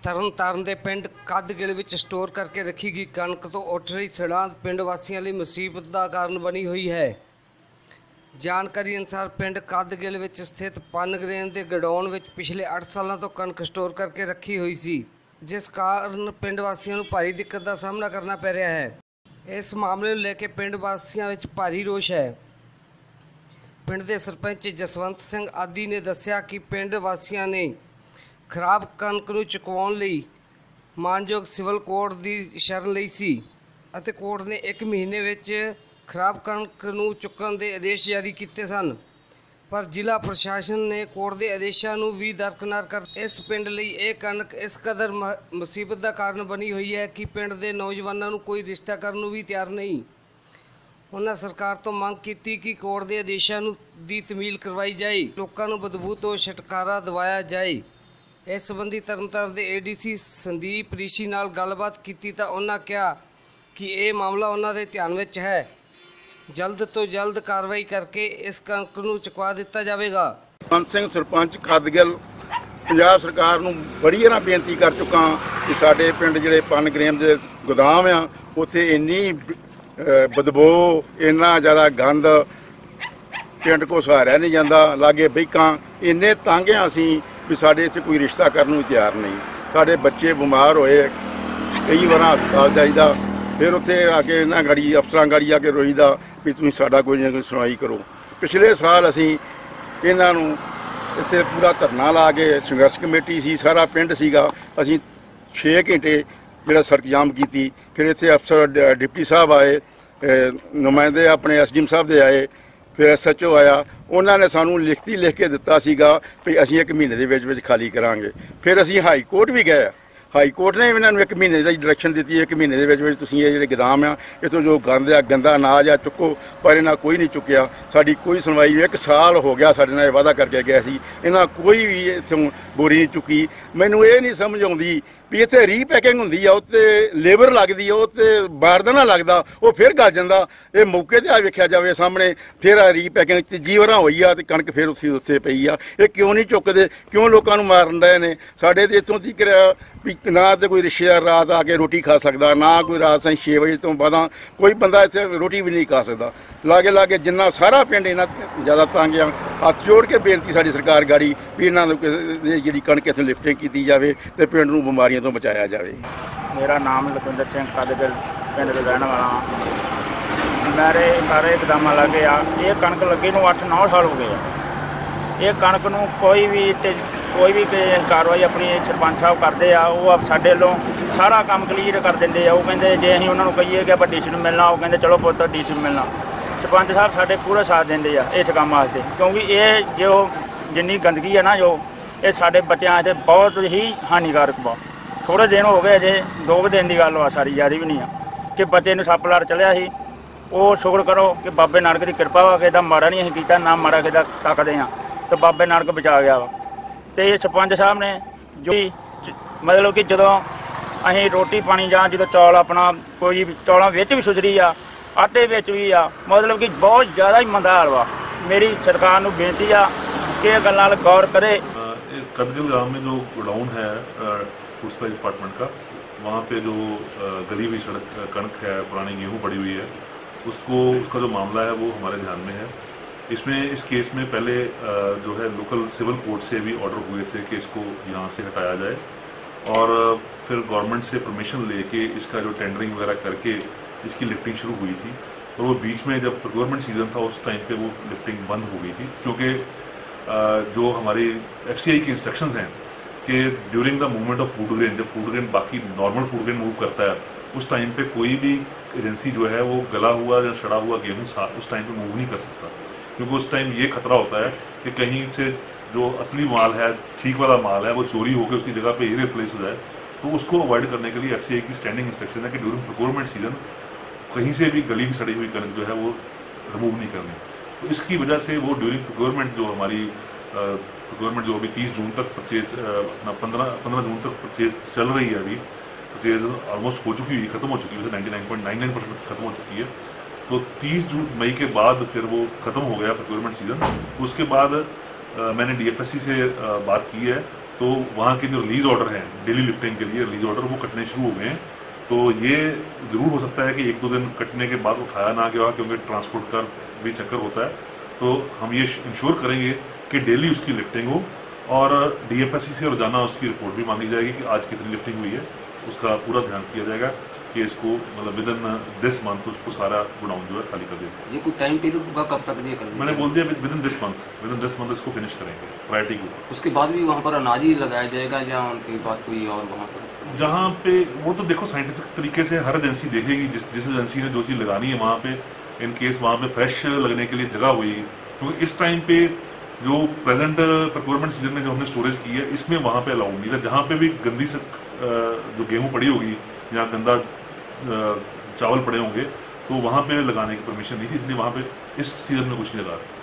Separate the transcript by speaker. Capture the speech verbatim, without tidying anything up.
Speaker 1: ਤਰਨਤਾਰਨ ਦੇ ਪਿੰਡ ਕੱਦਗਿੱਲ ਵਿੱਚ ਸਟੋਰ ਕਰਕੇ ਰੱਖੀ ਗਈ ਕਣਕ ਤੋਂ ਉੱਠ ਰਹੀ ਸੜਾਂ ਪਿੰਡ ਵਾਸੀਆਂ ਲਈ ਮੁਸੀਬਤ ਦਾ ਕਾਰਨ ਬਣੀ ਹੋਈ ਹੈ। ਜਾਣਕਾਰੀ ਅਨੁਸਾਰ ਪਿੰਡ ਕੱਦਗਿੱਲ ਵਿੱਚ ਸਥਿਤ ਪਨਗਰੇਨ ਦੇ ਗੋਡਾਊਨ ਵਿੱਚ ਪਿਛਲੇ ਅੱਠ ਸਾਲਾਂ ਤੋਂ ਕਣਕ ਸਟੋਰ ਕਰਕੇ ਰੱਖੀ ਹੋਈ ਸੀ, ਜਿਸ ਕਾਰਨ ਪਿੰਡ ਵਾਸੀਆਂ ਨੂੰ ਭਾਰੀ ਦਿੱਕਤ ਦਾ ਸਾਹਮਣਾ ਕਰਨਾ ਪੈ ਰਿਹਾ ਹੈ। ਇਸ ਮਾਮਲੇ ਨੂੰ ਲੈ ਕੇ ਪਿੰਡ ਵਾਸੀਆਂ ਵਿੱਚ ਭਾਰੀ ਰੋਸ਼ ਹੈ। ਪਿੰਡ ਦੇ ਸਰਪੰਚ ਜਸਵੰਤ ਸਿੰਘ ਆਦੀ ਨੇ ਦੱਸਿਆ ਕਿ ਪਿੰਡ ਵਾਸੀਆਂ ਨੇ ਖਰਾਬ ਕਣਕ ਨੂੰ ਚੁਕਵਾਉਣ ਲਈ ਮਾਨਯੋਗ ਸਿਵਲ ਕੋਰਟ ਦੀ ਸ਼ਰਨ ਲਈ ਸੀ ਅਤੇ ਕੋਰਟ ਨੇ ਇੱਕ ਮਹੀਨੇ ਵਿੱਚ ਖਰਾਬ ਕਣਕ ਨੂੰ ਚੁੱਕਣ ਦੇ ਆਦੇਸ਼ ਜਾਰੀ ਕੀਤੇ ਸਨ, ਪਰ ਜ਼ਿਲ੍ਹਾ ਪ੍ਰਸ਼ਾਸਨ ਨੇ ਕੋਰਟ ਦੇ ਆਦੇਸ਼ਾਂ ਨੂੰ ਵੀ ਦਰਕਿਨਾਰ ਕਰ ਇਸ ਪਿੰਡ ਲਈ ਇਹ ਕਣਕ ਇਸ ਕਦਰ ਮੁਸੀਬਤ ਦਾ ਕਾਰਨ ਬਣੀ ਹੋਈ ਹੈ ਕਿ ਪਿੰਡ ਦੇ ਨੌਜਵਾਨਾਂ ਨੂੰ ਕੋਈ ਰਿਸ਼ਤਾ ਕਰਨ ਨੂੰ ਵੀ ਤਿਆਰ ਨਹੀਂ। ਉਹਨਾਂ ਸਰਕਾਰ ਤੋਂ ਮੰਗ ਕੀਤੀ ਕਿ ਕੋਰਟ ਦੇ ਆਦੇਸ਼ਾਂ ਨੂੰ ਦੀ ਤਮੀਲ ਕਰਵਾਈ ਜਾਏ, ਲੋਕਾਂ ਨੂੰ ਬਦਬੂ ਤੋਂ ਛੁਟਕਾਰਾ ਦਿਵਾਇਆ ਜਾਏ। ਇਸ ਸੰਬੰਧੀ ਤਰਨਤਾਰਨ ਦੇ ਏ ਡੀ ਸੀ ਸੰਦੀਪ ਰਿਸ਼ੀ ਨਾਲ ਗੱਲਬਾਤ ਕੀਤੀ ਤਾਂ ਉਹਨਾਂ ਕਿਹਾ ਕਿ ਇਹ ਮਾਮਲਾ ਉਹਨਾਂ ਦੇ ਧਿਆਨ ਵਿੱਚ ਹੈ, ਜਲਦ ਤੋਂ ਜਲਦ ਕਾਰਵਾਈ ਕਰਕੇ ਇਸ ਕਣਕ ਨੂੰ ਚੁਕਵਾ ਦਿੱਤਾ ਜਾਵੇਗਾ।
Speaker 2: ਜਸਵੰਤ ਸਿੰਘ ਸਰਪੰਚ ਕੱਦਗਿੱਲ ਪੰਜਾਬ ਸਰਕਾਰ ਨੂੰ ਬੜੀ ਵਾਰ ਬੇਨਤੀ ਕਰ ਚੁੱਕਾ ਕਿ ਸਾਡੇ ਪਿੰਡ ਜਿਹੜੇ ਪਨਗਰੇਨ ਦੇ ਗੋਦਾਮ ਆ ਉੱਥੇ ਇੰਨੀ ਬਦਬੂ, ਇੰਨਾ ਜ਼ਿਆਦਾ ਗੰਦ, ਪਿੰਡ ਕੋ ਸਹਾਰਿਆ ਨਹੀਂ ਜਾਂਦਾ, ਲਾਗੇ ਬੈਕਾਂ ਇੰਨੇ ਤੰਗ ਆ ਅਸੀਂ ਵੀ ਸਾਡੇ ਇੱਥੇ ਕੋਈ ਰਿਸ਼ਤਾ ਕਰਨ ਨੂੰ ਤਿਆਰ ਨਹੀਂ। ਸਾਡੇ ਬੱਚੇ ਬਿਮਾਰ ਹੋਏ, ਕਈ ਵਾਰ ਹਸਪਤਾਲ ਜਾਈਦਾ, ਫਿਰ ਉੱਥੇ ਆ ਕੇ ਇਹਨਾਂ ਗਾੜੀ ਅਫਸਰਾਂ ਗਾੜੀ ਆ ਕੇ ਰੋਈਦਾ ਵੀ ਤੁਸੀਂ ਸਾਡਾ ਕੋਈ ਨਾ ਕੋਈ ਸੁਣਵਾਈ ਕਰੋ। ਪਿਛਲੇ ਸਾਲ ਅਸੀਂ ਇਹਨਾਂ ਨੂੰ ਇੱਥੇ ਪੂਰਾ ਧਰਨਾ ਲਾ ਕੇ, ਸੰਘਰਸ਼ ਕਮੇਟੀ ਸੀ, ਸਾਰਾ ਪਿੰਡ ਸੀਗਾ, ਅਸੀਂ ਛੇ ਘੰਟੇ ਜਿਹੜਾ ਸੜਕ ਜਾਮ ਕੀਤੀ। ਫਿਰ ਇੱਥੇ ਅਫਸਰ ਡਿਪਟੀ ਸਾਹਿਬ ਆਏ, ਨੁਮਾਇੰਦੇ ਆਪਣੇ ਐਸ ਡੀ ਐਮ ਸਾਹਿਬ ਦੇ ਆਏ, ਫਿਰ ਐਸ ਐਚ ਓ ਆਇਆ। ਉਹਨਾਂ ਨੇ ਸਾਨੂੰ ਲਿਖਤੀ ਲਿਖ ਕੇ ਦਿੱਤਾ ਸੀਗਾ ਵੀ ਅਸੀਂ ਇੱਕ ਮਹੀਨੇ ਦੇ ਵਿੱਚ ਵਿੱਚ ਖਾਲੀ ਕਰਾਂਗੇ। ਫਿਰ ਅਸੀਂ ਹਾਈ ਕੋਰਟ ਵੀ ਗਏ, ਹਾਈ ਕੋਰਟ ਨੇ ਇਹਨਾਂ ਨੂੰ ਇੱਕ ਮਹੀਨੇ ਦੀ ਡਾਇਰੈਕਸ਼ਨ ਦਿੱਤੀ, ਇੱਕ ਮਹੀਨੇ ਦੇ ਵਿੱਚ ਵਿੱਚ ਤੁਸੀਂ ਇਹ ਜਿਹੜੇ ਗੋਦਾਮ ਆ ਇੱਥੋਂ ਜੋ ਗੰਦ ਆ, ਗੰਦਾ ਅਨਾਜ ਆ ਚੁੱਕੋ, ਪਰ ਇਹਨਾਂ ਕੋਈ ਨਹੀਂ ਚੁੱਕਿਆ। ਸਾਡੀ ਕੋਈ ਸੁਣਵਾਈ ਨਹੀਂ। ਇੱਕ ਸਾਲ ਹੋ ਗਿਆ ਸਾਡੇ ਨਾਲ ਇਹ ਵਾਅਦਾ ਕਰਕੇ ਗਿਆ ਸੀ, ਇਹਨਾਂ ਕੋਈ ਵੀ ਇੱਥੋਂ ਬੋਰੀ ਨਹੀਂ ਚੁੱਕੀ। ਮੈਨੂੰ ਇਹ ਨਹੀਂ ਸਮਝ ਆਉਂਦੀ ਵੀ ਇੱਥੇ ਰੀਪੈਕਿੰਗ ਹੁੰਦੀ ਆ, ਉੱਤੇ ਲੇਬਰ ਲੱਗਦੀ ਆ, ਉੱਤੇ ਬਾਰਦਾਨਾ ਲੱਗਦਾ, ਉਹ ਫਿਰ ਗਲ ਜਾਂਦਾ। ਇਹ ਮੌਕੇ 'ਤੇ ਆ ਵੇਖਿਆ ਜਾਵੇ ਸਾਹਮਣੇ, ਫਿਰ ਆ ਰੀਪੈਕਿੰਗ ਤੀਜੀ ਵਾਰਾਂ ਹੋਈ ਆ ਅਤੇ ਕਣਕ ਫਿਰ ਉੱਥੇ ਉੱਥੇ ਪਈ ਆ। ਇਹ ਕਿਉਂ ਨਹੀਂ ਚੁੱਕਦੇ? ਕਿਉਂ ਲੋਕਾਂ ਨੂੰ ਮਾਰਨ ਰਹੇ ਨੇ? ਸਾਡੇ ਤਾਂ ਇੱਥੋਂ ਤੀਕ ਵੀ ਨਾ ਤਾਂ ਕੋਈ ਰਿਸ਼ਤੇਦਾਰ ਰਾਤ ਆ ਕੇ ਰੋਟੀ ਖਾ ਸਕਦਾ, ਨਾ ਕੋਈ ਰਾਤ ਸਾਂ ਛੇ ਵਜੇ ਤੋਂ ਬਾਅਦ ਕੋਈ ਬੰਦਾ ਇੱਥੇ ਰੋਟੀ ਵੀ ਨਹੀਂ ਖਾ ਸਕਦਾ। ਲਾਗੇ ਲਾਗੇ ਜਿੰਨਾ ਸਾਰਾ ਪਿੰਡ ਇਹਨਾਂ ਜ਼ਿਆਦਾ ਤੰਗ ਆ। ਹੱਥ ਜੋੜ ਕੇ ਬੇਨਤੀ ਸਾਡੀ ਸਰਕਾਰ ਗਾੜੀ ਵੀ ਇਹਨਾਂ ਨੂੰ ਜਿਹੜੀ ਕਣਕ ਇੱਥੇ ਲਿਫਟਿੰਗ ਕੀਤੀ ਜਾਵੇ ਅਤੇ ਪਿੰਡ ਨੂੰ ਬਿਮਾਰੀਆਂ ਤੋਂ ਬਚਾਇਆ ਜਾਵੇ।
Speaker 3: ਮੇਰਾ ਨਾਮ ਲਖਵਿੰਦਰ ਸਿੰਘ ਕੱਦਗਿੱਲ ਪਿੰਡ ਦੇ ਰਹਿਣ ਵਾਲਾ ਹਾਂ। ਮੇਰੇ ਸਾਰੇ ਗੋਦਾਮਾਂ ਲੱਗੇ ਆ। ਇਹ ਕਣਕ ਲੱਗੇ ਨੂੰ ਅੱਠ ਨੌ ਸਾਲ ਹੋ ਗਏ ਆ। ਇਹ ਕਣਕ ਨੂੰ ਕੋਈ ਵੀ ਤੇ ਕੋਈ ਵੀ ਕਾਰਵਾਈ ਆਪਣੀ ਸਰਪੰਚ ਸਾਹਿਬ ਕਰਦੇ ਆ, ਉਹ ਸਾਡੇ ਵੱਲੋਂ ਸਾਰਾ ਕੰਮ ਕਲੀਅਰ ਕਰ ਦਿੰਦੇ ਆ। ਉਹ ਕਹਿੰਦੇ ਜੇ ਅਸੀਂ ਉਹਨਾਂ ਨੂੰ ਕਹੀਏ ਕਿ ਆਪਾਂ ਡੀ ਸੀ ਨੂੰ ਮਿਲਣਾ, ਉਹ ਕਹਿੰਦੇ ਚਲੋ ਪੁੱਤ ਡੀ ਸੀ ਨੂੰ ਮਿਲਣਾ। ਸਰਪੰਚ ਸਾਹਿਬ ਸਾਡੇ ਪੂਰਾ ਸਾਥ ਦਿੰਦੇ ਆ ਇਸ ਕੰਮ ਵਾਸਤੇ, ਕਿਉਂਕਿ ਇਹ ਜੋ ਜਿੰਨੀ ਗੰਦਗੀ ਹੈ ਨਾ, ਜੋ ਇਹ ਸਾਡੇ ਬੱਚਿਆਂ 'ਤੇ ਬਹੁਤ ਹੀ ਹਾਨੀਕਾਰਕ ਵਾ। ਥੋੜ੍ਹੇ ਦਿਨ ਹੋ ਗਏ ਅਜੇ, ਦੋ ਕੁ ਦਿਨ ਦੀ ਗੱਲ ਵਾ, ਸਾਰੀ ਜ਼ਿਆਦਾ ਵੀ ਨਹੀਂ ਆ, ਕਿ ਬੱਚੇ ਨੂੰ ਸੱਪ ਲੜ ਚਲਿਆ ਸੀ। ਉਹ ਸ਼ੁਕਰ ਕਰੋ ਕਿ ਬਾਬੇ ਨਾਨਕ ਦੀ ਕਿਰਪਾ ਵਾ, ਕਿਸੇ ਦਾ ਮਾੜਾ ਨਹੀਂ ਅਸੀਂ ਕੀਤਾ, ਨਾ ਮਾੜਾ ਕਿਸੇ ਦਾ ਤੱਕਦੇ ਹਾਂ, ਅਤੇ ਬਾਬੇ ਨਾਨਕ ਬਚਾ ਗਿਆ ਵਾ। ਅਤੇ ਸਰਪੰਚ ਸਾਹਿਬ ਨੇ ਜੋ ਮਤਲਬ ਕਿ ਜਦੋਂ ਅਸੀਂ ਰੋਟੀ ਪਾਣੀ ਜਾਂ ਜਦੋਂ ਚੌਲ ਆਪਣਾ ਕੋਈ ਚੌਲਾਂ ਵਿੱਚ ਵੀ ਸੁਧਰੀ ਆ, ਆਟੇ ਵਿੱਚ ਵੀ ਆ, ਮਤਲਬ ਕਿ ਬਹੁਤ ਜ਼ਿਆਦਾ ਹੀ ਮੰਦਾ ਹਾਲ ਵਾ। ਮੇਰੀ ਸਰਕਾਰ ਨੂੰ ਬੇਨਤੀ ਆ कि ये गल नाल गौर करे।
Speaker 4: कदगिल गाँव में जो गोडाउन है फूड सप्लाई डिपार्टमेंट का, वहाँ पे जो गली हुई सड़क कणक है, पुरानी गेहूँ पड़ी हुई है, उसको उसका जो मामला है वो हमारे ध्यान में है। इसमें इस केस में पहले जो है लोकल सिविल कोर्ट से भी ऑर्डर हुए थे कि इसको यहाँ से हटाया जाए, और फिर गवर्नमेंट से परमिशन लेके इसका जो टेंडरिंग वगैरह करके इसकी लिफ्टिंग शुरू हुई थी। और वो बीच में जब प्रोक्योरमेंट सीजन था उस टाइम पे वो लिफ्टिंग बंद हो गई थी, क्योंकि जो हमारी एफ सी आई की इंस्ट्रक्शंस हैं कि during the movement of food grain, जब फूड ग्रेन बाकी नॉर्मल फूड ग्रेन मूव करता है, उस टाइम पे कोई भी एजेंसी जो है वो गला हुआ या सड़ा हुआ गेहूँ उस टाइम पे मूव नहीं कर सकता, क्योंकि उस टाइम ये खतरा होता है कि कहीं से जो असली माल है, ठीक वाला माल है, वो चोरी होकर उसकी जगह पे ही रिप्लेस हो जाए। तो उसको अवॉइड करने के लिए एफ सी आई की स्टैंडिंग इंस्ट्रक्शन है कि ड्यूरिंग प्रोक्योरमेंट सीजन कहीं से भी गली की सड़ी हुई कणक जो है वो रिमूव नहीं करनी। तो इसकी वजह से वो ड्यूरिंग प्रोक्योरमेंट जो हमारी प्रोक्योरमेंट जो अभी तीस जून तक परचेज अपना पंद्रह पंद्रह जून तक परचेज चल रही है, अभी परचेज ऑलमोस्ट हो चुकी है, ख़त्म हो चुकी है, ninety nine point nine nine percent खत्म हो चुकी है। तो तीस जून मई के बाद फिर वो ख़त्म हो गया प्रोक्योरमेंट सीजन। उसके बाद आ, मैंने डी एफ एस सी से आ, बात की है, तो वहाँ के जो रिलीज ऑर्डर हैं डेली लिफ्टिंग के लिए रिलीज ऑर्डर वो कटने शुरू हो गए हैं। तो ये ज़रूर हो सकता है कि एक दो दिन कटने के बाद उठाया ना गया, क्योंकि ट्रांसपोर्ट का भी चक्कर होता है। तो हम ये इंश्योर करेंगे कि डेली उसकी लिफ्टिंग हो और डीएफएससी से रोजाना उसकी रिपोर्ट भी मांगी जाएगी कि आज कितनी लिफ्टिंग हुई है। उसका पूरा ध्यान किया जाएगा कि इसको मतलब विद इन दिस मंथ उसको सारा गोडाउन जो है खाली कर देगा।
Speaker 5: ये कोई टाइम पीरियड होगा कब तक ये कर देंगे?
Speaker 4: मैंने बोल दिया within this month within this month इसको फिनिश करेंगे प्रायोरिटी को।
Speaker 5: उसके बाद भी वहाँ पर अनाज ही लगाया जाएगा या उनके बाद कोई और वहाँ पर?
Speaker 4: जहाँ पे वो तो देखो साइंटिफिक तरीके से हर एजेंसी देखेगी, जिस जिस एजेंसी ने जो चीज़ लगानी है वहाँ पे इन केस वहाँ पे फ्रेश लगने के लिए जगह हुई, क्योंकि इस टाइम पे जो प्रेजेंट प्रोक्योरमेंट सीजन में जो हमने स्टोरेज की है इसमें वहाँ पे अलाउड नहीं था। जहाँ पे भी गंदी से जो गेहूँ पड़ी होगी या गंदा चावल पड़े होंगे तो वहाँ पे लगाने की परमिशन नहीं थी, इसलिए वहाँ पे इस सीजन में कुछ नहीं लगा।